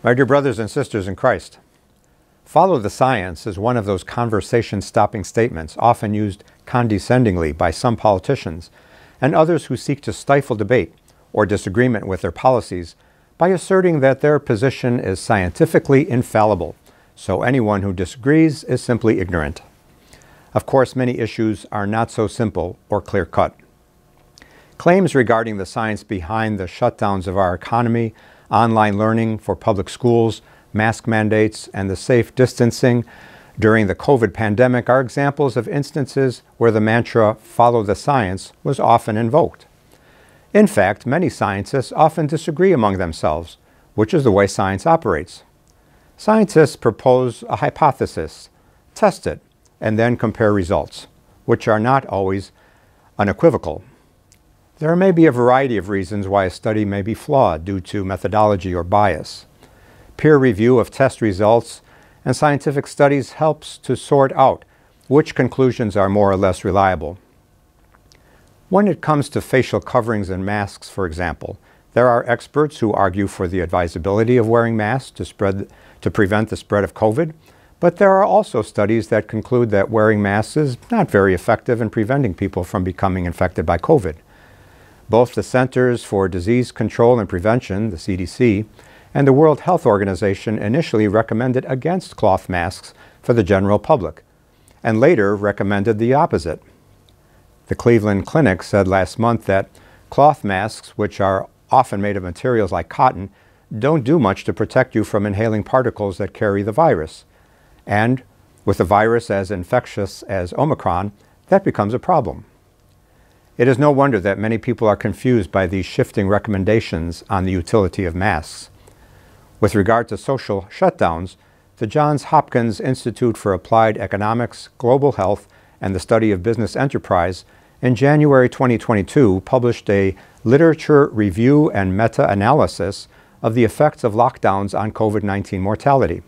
My dear brothers and sisters in Christ, follow the science is one of those conversation-stopping statements often used condescendingly by some politicians and others who seek to stifle debate or disagreement with their policies by asserting that their position is scientifically infallible, so anyone who disagrees is simply ignorant. Of course, many issues are not so simple or clear-cut. Claims regarding the science behind the shutdowns of our economy, online learning for public schools, mask mandates, and the safe distancing during the COVID pandemic are examples of instances where the mantra, "follow the science," was often invoked. In fact, many scientists often disagree among themselves, which is the way science operates. Scientists propose a hypothesis, test it, and then compare results, which are not always unequivocal. There may be a variety of reasons why a study may be flawed due to methodology or bias. Peer review of test results and scientific studies helps to sort out which conclusions are more or less reliable. When it comes to facial coverings and masks, for example, there are experts who argue for the advisability of wearing masks to prevent the spread of COVID, but there are also studies that conclude that wearing masks is not very effective in preventing people from becoming infected by COVID. Both the Centers for Disease Control and Prevention, the CDC, and the World Health Organization initially recommended against cloth masks for the general public, and later recommended the opposite. The Cleveland Clinic said last month that cloth masks, which are often made of materials like cotton, don't do much to protect you from inhaling particles that carry the virus. And with a virus as infectious as Omicron, that becomes a problem. It is no wonder that many people are confused by these shifting recommendations on the utility of masks. With regard to social shutdowns, the Johns Hopkins Institute for Applied Economics, Global Health, and the Study of Business Enterprise in January 2022 published a literature review and meta-analysis of the effects of lockdowns on COVID-19 mortality.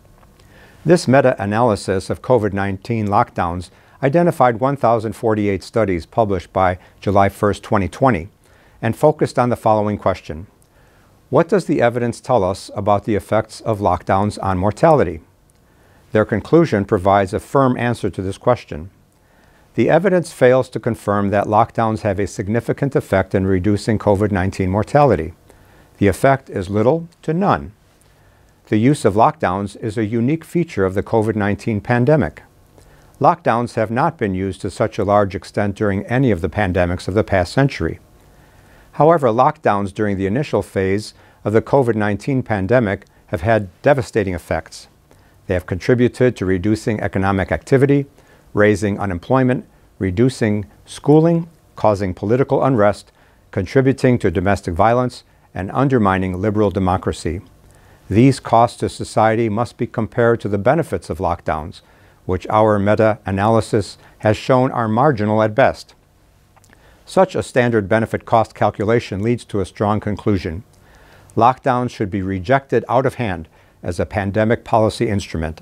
This meta-analysis of COVID-19 lockdowns identified 1,048 studies published by July 1, 2020, and focused on the following question: what does the evidence tell us about the effects of lockdowns on mortality? Their conclusion provides a firm answer to this question. The evidence fails to confirm that lockdowns have a significant effect in reducing COVID-19 mortality. The effect is little to none. The use of lockdowns is a unique feature of the COVID-19 pandemic. Lockdowns have not been used to such a large extent during any of the pandemics of the past century. However, lockdowns during the initial phase of the COVID-19 pandemic have had devastating effects. They have contributed to reducing economic activity, raising unemployment, reducing schooling, causing political unrest, contributing to domestic violence, and undermining liberal democracy. These costs to society must be compared to the benefits of lockdowns, which our meta-analysis has shown are marginal at best. Such a standard benefit cost calculation leads to a strong conclusion. Lockdowns should be rejected out of hand as a pandemic policy instrument.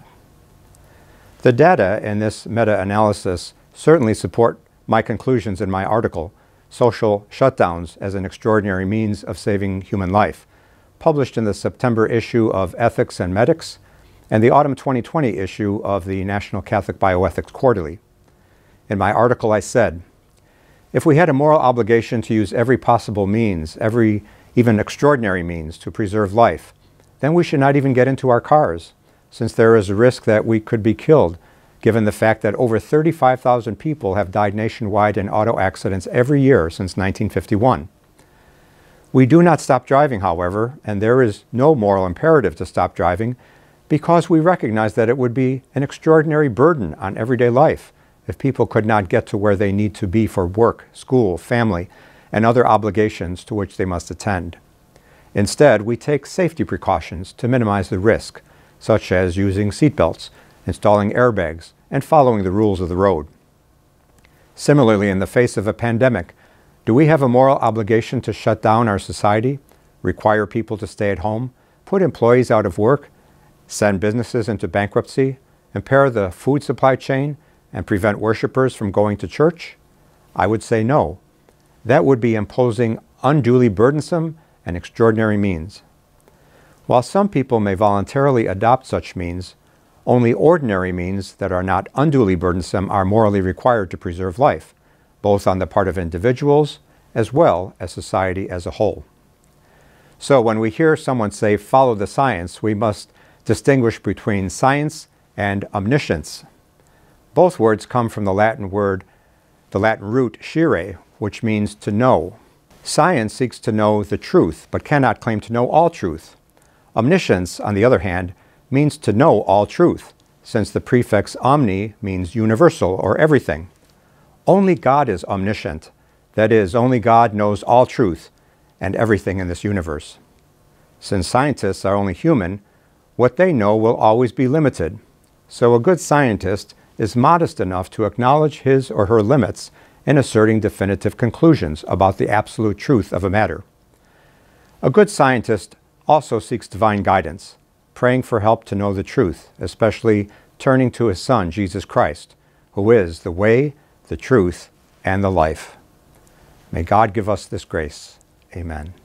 The data in this meta-analysis certainly support my conclusions in my article, Social Shutdowns as an Extraordinary Means of Saving Human Life, published in the September issue of Ethics and Medics and the autumn 2020 issue of the National Catholic Bioethics Quarterly. In my article, I said, if we had a moral obligation to use every possible means, every even extraordinary means to preserve life, then we should not even get into our cars, since there is a risk that we could be killed, given the fact that over 35,000 people have died nationwide in auto accidents every year since 1951. We do not stop driving, however, and there is no moral imperative to stop driving, because we recognize that it would be an extraordinary burden on everyday life if people could not get to where they need to be for work, school, family, and other obligations to which they must attend. Instead, we take safety precautions to minimize the risk, such as using seatbelts, installing airbags, and following the rules of the road. Similarly, in the face of a pandemic, do we have a moral obligation to shut down our society, require people to stay at home, put employees out of work, send businesses into bankruptcy, impair the food supply chain, and prevent worshipers from going to church? I would say no. That would be imposing unduly burdensome and extraordinary means. While some people may voluntarily adopt such means, only ordinary means that are not unduly burdensome are morally required to preserve life, both on the part of individuals as well as society as a whole. So when we hear someone say, "Follow the science," we must distinguish between science and omniscience. Both words come from the Latin root scire, which means to know. Science seeks to know the truth, but cannot claim to know all truth. Omniscience, on the other hand, means to know all truth, since the prefix omni means universal or everything. Only God is omniscient. That is, only God knows all truth and everything in this universe. Since scientists are only human, what they know will always be limited. So a good scientist is modest enough to acknowledge his or her limits in asserting definitive conclusions about the absolute truth of a matter. A good scientist also seeks divine guidance, praying for help to know the truth, especially turning to his Son, Jesus Christ, who is the way, the truth, and the life. May God give us this grace. Amen.